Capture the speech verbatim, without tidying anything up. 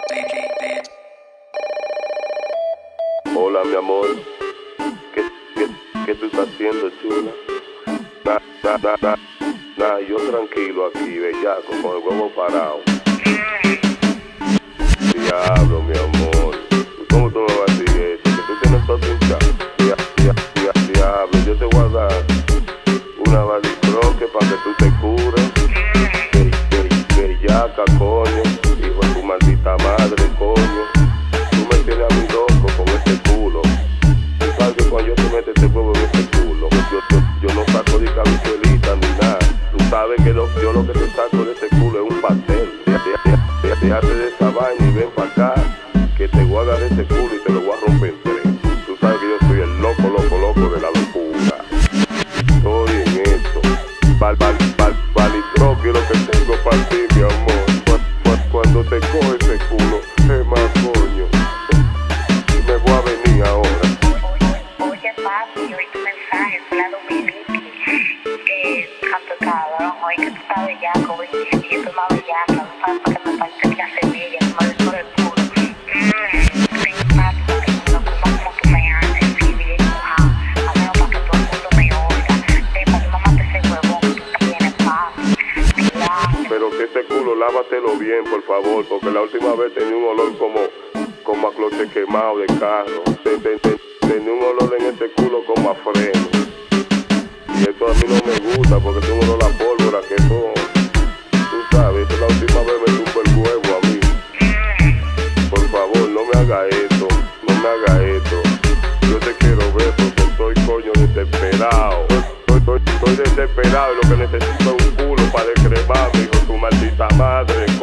Hola, mi amor. ¿Qué, qué, qué tú estás haciendo, chula? Nah, nah, nah, nah, nah, yo tranquilo aquí, bellaco, con el huevo parado. Diablo, mi amor. ¿Cómo tú me vas a decir eso? Que tú tienes todo hinchado. Dia, dia, dia, diablo, yo te voy a dar una balistroque para que tú te cures. Be, be, bellaca, coño. Hijo de tu maldita madre, coño. Tú me tienes a mi loco con ese culo. Tú sabes que cuando yo te meto ese huevo en ese culo, yo, yo, yo no saco de cabichuelita ni nada. Tú sabes que lo, yo lo que te saco de ese culo es un pastel. Déjate de esa vaina y ven para acá, que te voy a dar ese culo y te lo voy a romper en tres. Tú sabes que yo soy el loco, loco, loco de la locura. Estoy en esto. Val, val, val, valitro, quiero que tengo para ti, mi amor. Cuando te coge ese culo, es más coño. Y me voy a venir ahora. Oye, papi, yo vi tu mensaje, fue la Dominique. Eh, canto cabrón, hoy que tú estás bellaco, güey. Y yo estoy más bellaca, no sabes para qué me parece que hace media, no me des por el culo. Mmm, sí, papi, porque no como como tú me haces, sí, bien mojado. A menos para que todo el mundo me oiga. Eh, para que mamá te ese huevón que tú tienes, papi. Claro. Pero que ese culo lávatelo bien, por favor, porque la última vez tenía un olor como, como a cloche quemado de carro. Ten, ten, ten, tenía un olor en ese culo como a freno. Y eso a mí no me gusta, porque es un olor a pólvora, que eso, tú sabes, esa es la última vez me tuvo el huevo a mí. Por favor, no me haga esto, no me haga esto. Yo te quiero ver porque estoy coño desesperado. Estoy, estoy, estoy desesperado y lo que necesito es un culo para descremarme, hijo de tu maldita madre.